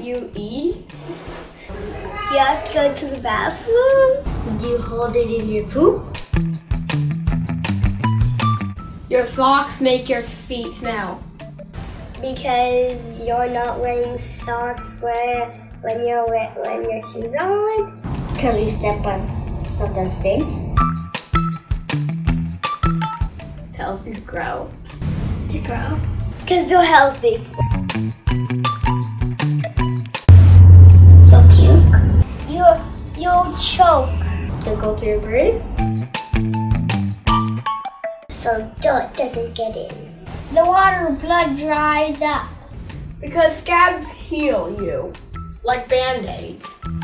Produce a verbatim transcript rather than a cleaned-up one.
that you eat? You have to go to the bathroom. Do you hold it in your poop? Your socks make your feet smell. Because you're not wearing socks where when you're when your shoes are on. Because you step on stuff that stinks. To help you grow. To grow. Because they're healthy. You'll puke. You'll, you'll choke. You'll go to your brain. So dirt doesn't get in. The water blood dries up. Because scabs heal you, like Band-Aids.